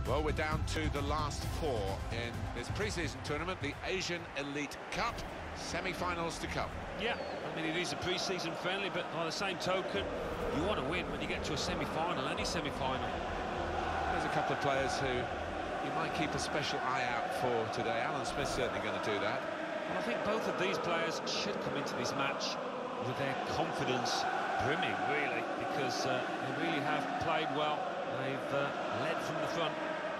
Well, we're down to the last four in this pre-season tournament, the Asian Elite Cup. Semi-finals to come. Yeah, I mean, it is a pre-season friendly, but by the same token, you want to win when you get to a semi-final, any semi-final. There's a couple of players who you might keep a special eye out for today. Alan Smith's certainly going to do that. Well, I think both of these players should come into this match with their confidence brimming, really, because they really have played well. They've led from the front.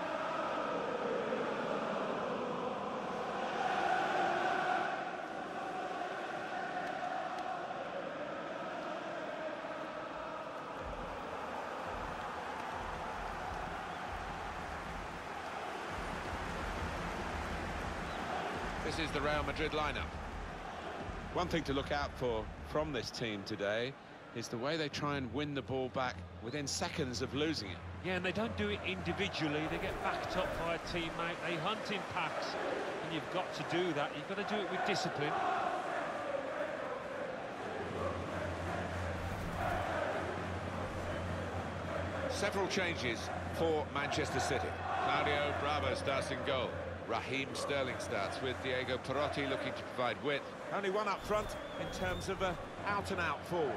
This is the Real Madrid lineup. One thing to look out for from this team today is the way they try and win the ball back within seconds of losing it. Yeah, and they don't do it individually. They get backed up by a teammate. They hunt in packs, and you've got to do that. You've got to do it with discipline. Several changes for Manchester City. Claudio Bravo starts in goal. Raheem Sterling starts with Diego Perotti looking to provide width. Only one up front in terms of an out-and-out forward.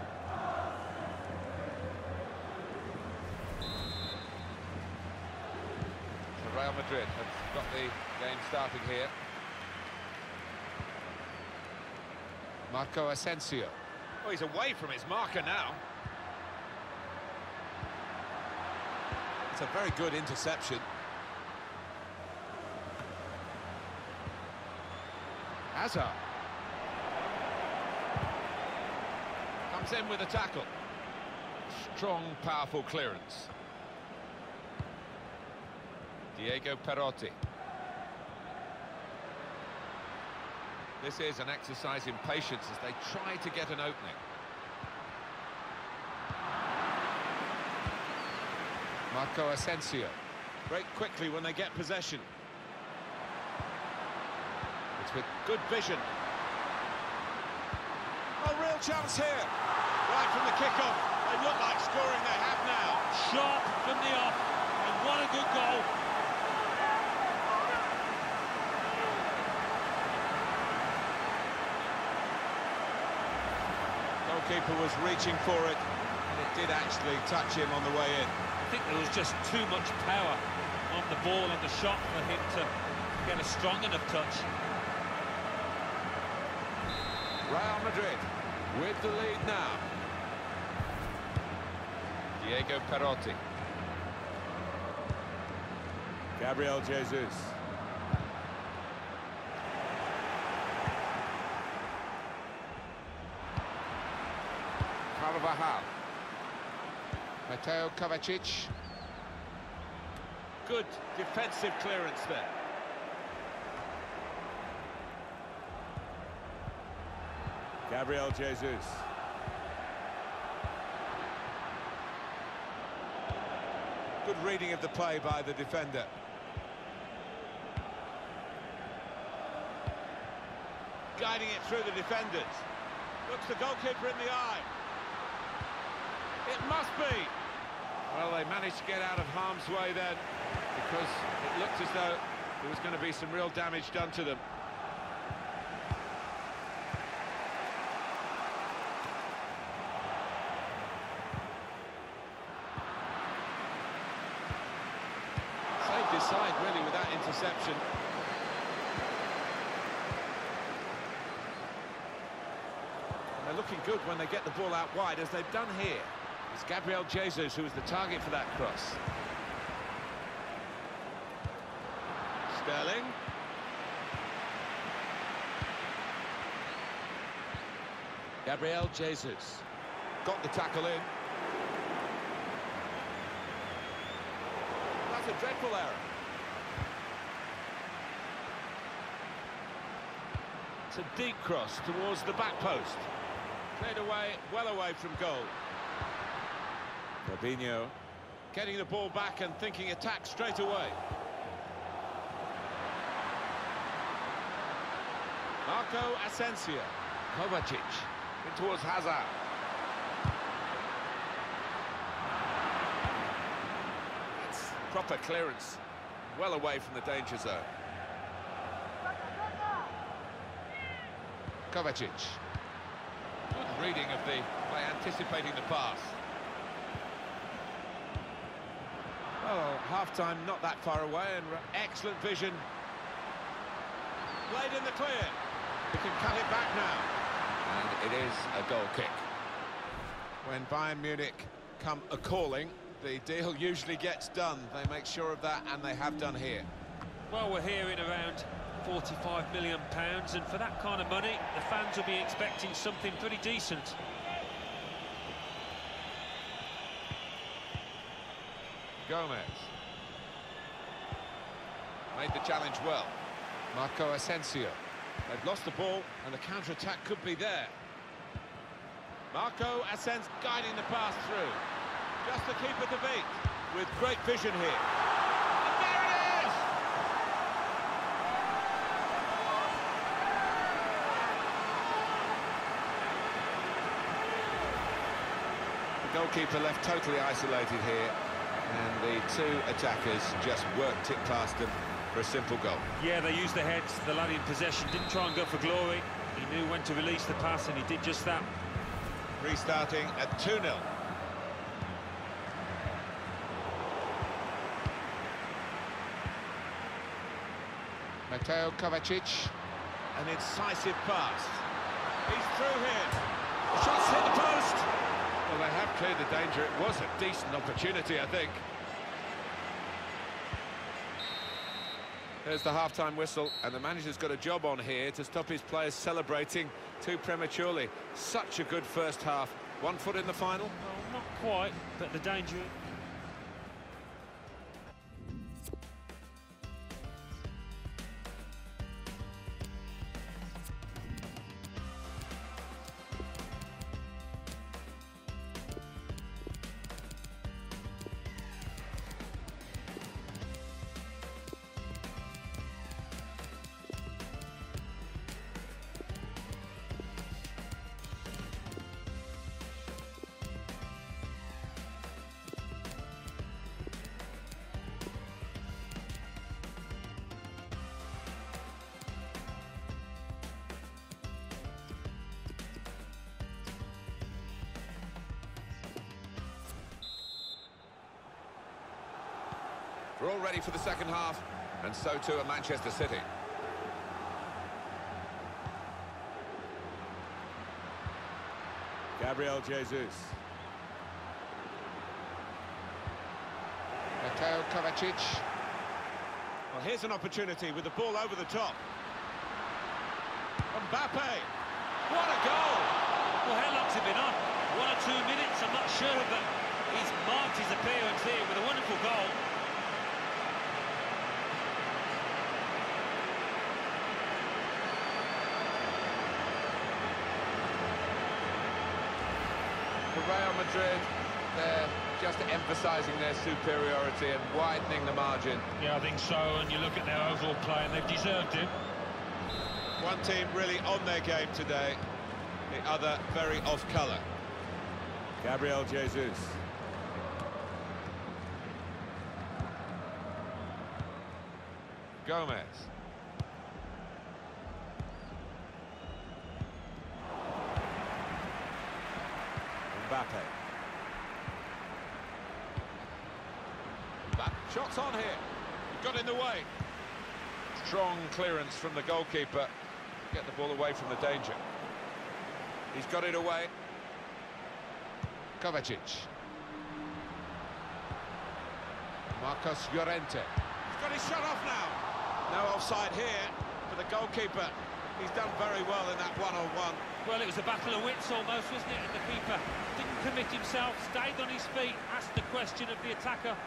So Real Madrid have got the game starting here. Marco Asensio. Oh, he's away from his marker now. It's a very good interception. Hazard comes in with a tackle. Strong, powerful clearance. Diego Perotti. This is an exercise in patience as they try to get an opening. Marco Asensio. Break quickly when they get possession. It's with good vision. Oh, real chance here. Right from the kick-off. They look like scoring, they have now. Sharp from the off, and what a good goal. Goalkeeper was reaching for it, and it did actually touch him on the way in. I think there was just too much power on the ball and the shot for him to get a strong enough touch. Real Madrid with the lead now. Diego Perotti. Gabriel Jesus. Carvajal. Mateo Kovacic. Good defensive clearance there. Gabriel Jesus. Good reading of the play by the defender. Guiding it through the defenders. Looks the goalkeeper in the eye. It must be. Well, they managed to get out of harm's way then, because it looked as though there was going to be some real damage done to them. Saved his side, really, with that interception. And they're looking good when they get the ball out wide, as they've done here. It's Gabriel Jesus who was the target for that cross. Sterling. Gabriel Jesus. Got the tackle in. That's a dreadful error. It's a deep cross towards the back post. Played away, well away from goal. Robinho getting the ball back and thinking attack straight away. Marco Asensio. Kovacic in towards Hazard. It's proper clearance, well away from the danger zone. Kovacic. Good reading of the play, anticipating the pass. Well, half-time not that far away, and excellent vision. Played in the clear. He can cut it back now. And it is a goal kick. When Bayern Munich come a-calling, the deal usually gets done. They make sure of that, and they have done here. Well, we're hearing around £45 million, and for that kind of money, the fans will be expecting something pretty decent. Gomez. Made the challenge well. Marco Asensio. They've lost the ball, and the counter-attack could be there. Marco Asensio guiding the pass through. Just the keeper to beat, with great vision here. And there it is! The goalkeeper left totally isolated here, and the two attackers just worked it past them for a simple goal. Yeah, they used their heads. The lad in possession didn't try and go for glory. He knew when to release the pass, and he did just that. Restarting at 2-0. Mateo Kovacic. An incisive pass. He's through here. The shot's hit the post. Well, they have cleared the danger. It was a decent opportunity, I think. There's the half-time whistle, and the manager's got a job on here to stop his players celebrating too prematurely. Such a good first half. 1 foot in the final? Well, not quite, but the danger... We're all ready for the second half, and so too are Manchester City. Gabriel Jesus. Mateo Kovacic. Well, here's an opportunity with the ball over the top. Mbappe. What a goal! Well, how long's it been on? 1 or 2 minutes, I'm not sure, but he's marked his appearance here with a wonderful goal. For Real Madrid, they're just emphasising their superiority and widening the margin. Yeah, I think so, and you look at their overall play, and they've deserved it. One team really on their game today, the other very off-colour. Gabriel Jesus. Gomez. Mbappe. Shots on here. Got in the way. Strong clearance from the goalkeeper. Get the ball away from the danger. He's got it away. Kovacic. Marcos Llorente. He's got his shot off now. No offside here for the goalkeeper. He's done very well in that one-on-one. Well, it was a battle of wits almost, wasn't it? And the keeper didn't commit himself, stayed on his feet, asked the question of the attacker.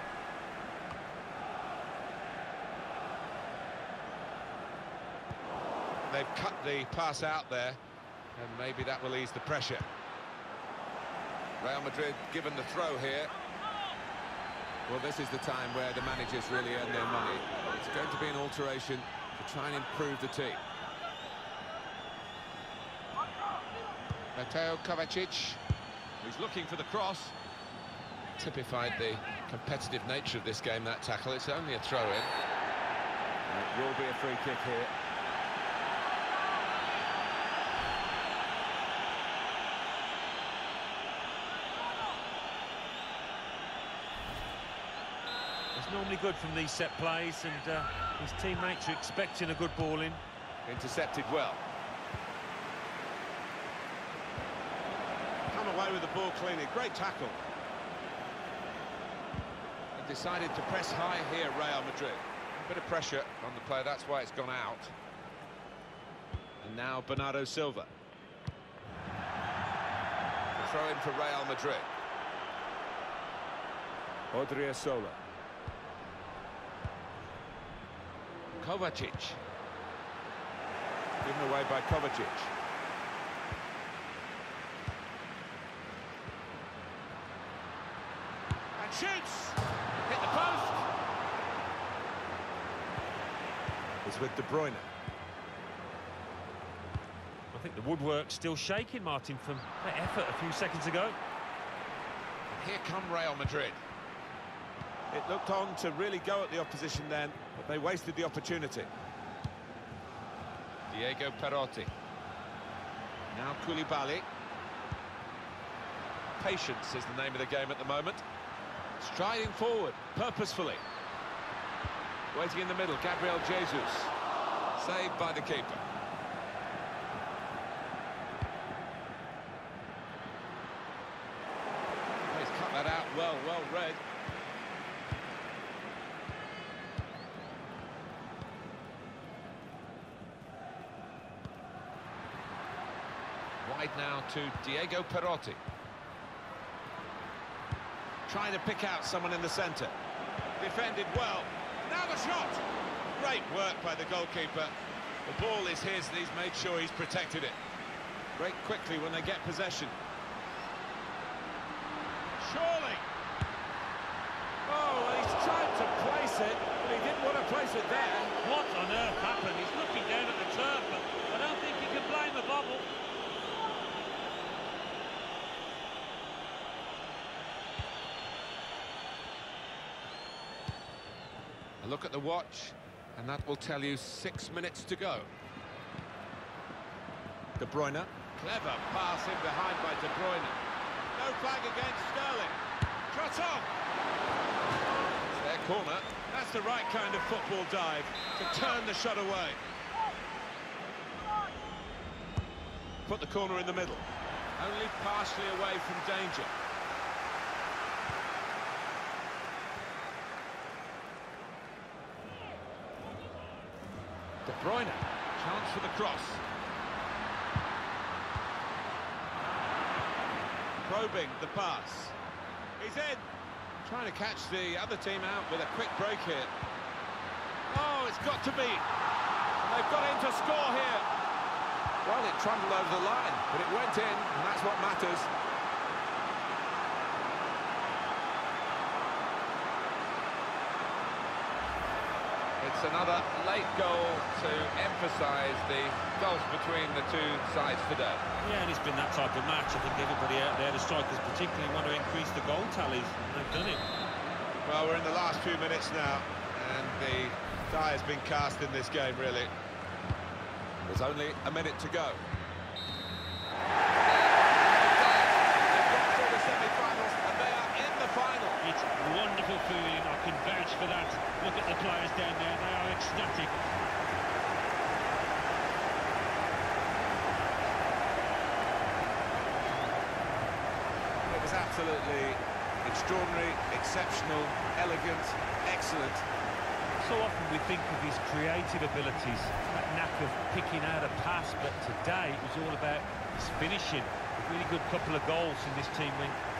They've cut the pass out there, and maybe that will ease the pressure. Real Madrid given the throw here. Well, this is the time where the managers really earn their money. It's going to be an alteration to try and improve the team. Mateo Kovacic. He's looking for the cross. typified the competitive nature of this game, that tackle. It's only a throw-in. It will be a free kick here. It's normally good from these set plays, and his teammates are expecting a good ball in. Intercepted well. Come away with the ball cleanly. Great tackle. He decided to press high here, Real Madrid. A bit of pressure on the player, that's why it's gone out. And now Bernardo Silva. The throw in for Real Madrid. Odriozola. Kovacic. Given away by Kovacic. And shoots! Hit the post! It's with De Bruyne. I think the woodwork's still shaking, Martin, from that effort a few seconds ago. Here come Real Madrid. It looked on to really go at the opposition then, but they wasted the opportunity. Diego Perotti. Now Koulibaly. Patience is the name of the game at the moment. Striding forward, purposefully. Waiting in the middle, Gabriel Jesus. Saved by the keeper. He's cut that out well read. Wide now to Diego Perotti. Trying to pick out someone in the centre. Defended well. Now the shot! Great work by the goalkeeper. The ball is his and he's made sure he's protected it. Break quickly when they get possession. Surely! Oh, he's tried to place it, but he didn't want to place it there. What on earth happened? He's looking down at the turf, but I don't think you can blame the bobble. A look at the watch, and that will tell you 6 minutes to go. De Bruyne. Clever pass in behind by De Bruyne. No flag against Sterling. Shot on! It's their corner. That's the right kind of football dive, to turn the shot away. Put the corner in the middle. Only partially away from danger. De Bruyne, chance for the cross. Probing the pass. He's in. Trying to catch the other team out with a quick break here. Oh, it's got to be. And they've got in to score here. Well, it trundled over the line, but it went in, and that's what matters. It's another late goal to emphasise the gulf between the two sides today. Yeah, and it's been that type of match. I think everybody out there, the strikers particularly, want to increase the goal tallies. They've done it. Well, we're in the last few minutes now, and the die has been cast in this game, really. There's only a minute to go. It's a wonderful feeling, I can vouch for that. Look at the players down there, they are ecstatic. It was absolutely extraordinary, exceptional, elegant, excellent. So often we think of his creative abilities, that knack of picking out a pass, but today it was all about his finishing. A really good couple of goals in this team win.